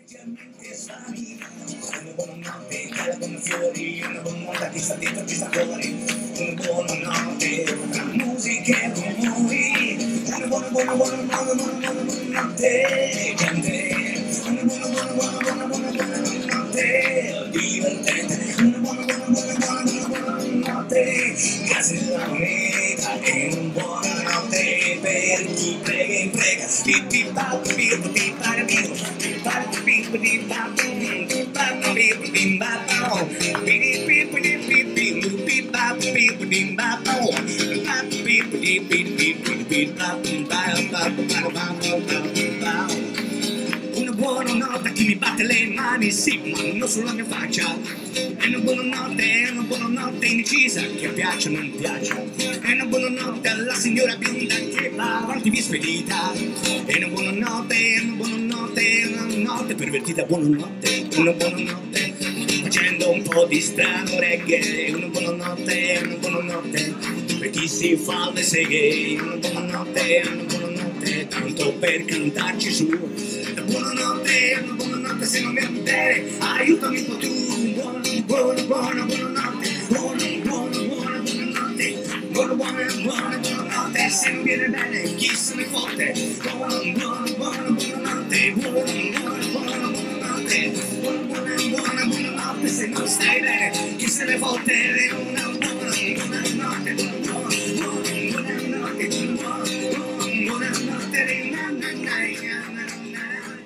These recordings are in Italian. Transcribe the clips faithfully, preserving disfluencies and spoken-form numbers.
Leggermente sani, una buonanotte, cala come fiori, una buonanotte chi sta dentro, chi sta fuori, una buonanotte, tra musica e rumori, una buona, buona, buona, buona, buona, buona, buona notte, gente, una buona, buona, buona, buona, buona, buona notte, divertente, una buona, buona, buona, buona, buona, buona notte, grazie alla moneta e una buona notte per chi prega e imprega, pipi papi, pipi pipi una buonanotte a chi mi batte le mani, sì, ma non sulla mia faccia. È una buonanotte, è una buonanotte indecisa, che piace o non piace. È una buonanotte alla signora bionda che va avanti via spedita. È una buonanotte, è una buonanotte, è una notte pervertita, buonanotte, una buonanotte. Facendo un po' di strano reggae, una buonanotte, una buonanotte. Per chi si fa le seghe, una buonanotte, una buonanotte, tanto per cantarci su. Una buonanotte, una buonanotte, se non mi vedere, aiutami un po' tu. Buona, buona, buona, buonanotte, buona, buona, buona, buonanotte, buona, buona, buona, buonanotte, se non viene bene, chi se ne fotte. Buona, buona, buona, buonanotte, buona, buona, buona, buonanotte, buona, buona, buona, buonanotte, se non stai bene, chi se ne fotte. Una buona, buonanotte, buona, buona, buona, buonanotte, buona, buona, buonanotte, na, na, na, na, na.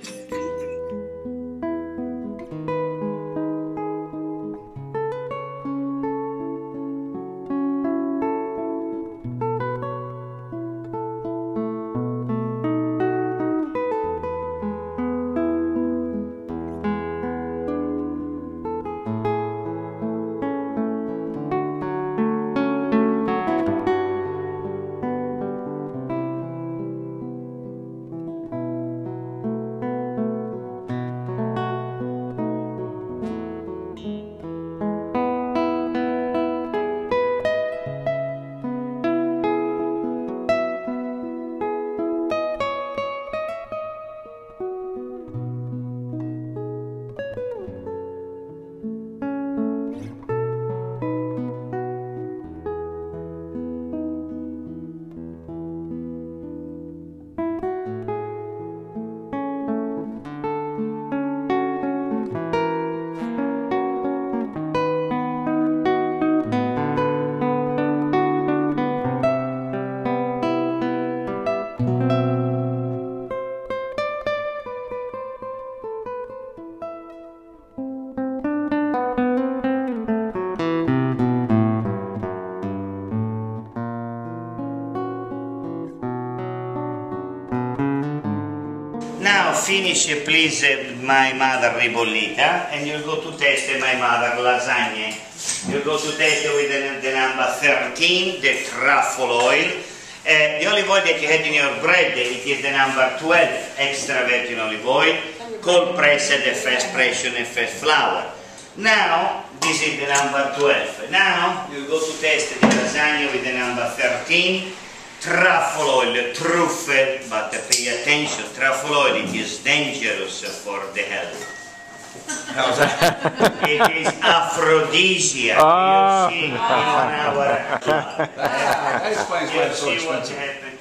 Now finish please my mother ribollita, and you'll go to taste my mother lasagne. You'll go to taste with the, the number thirteen, the truffle oil. Uh, the olive oil that you had in your bread, it is the number twelve, extra virgin olive oil, cold pressed, the first pressure and first flour. Now, this is the number twelve. Now, you go to taste the lasagna with the number thirteen, truffle oil, truffle, but pay attention, truffle oil, it is dangerous for the health. It is aphrodisiac. Oh. You see in our club. That explains why it's so You see what's expensive. happening.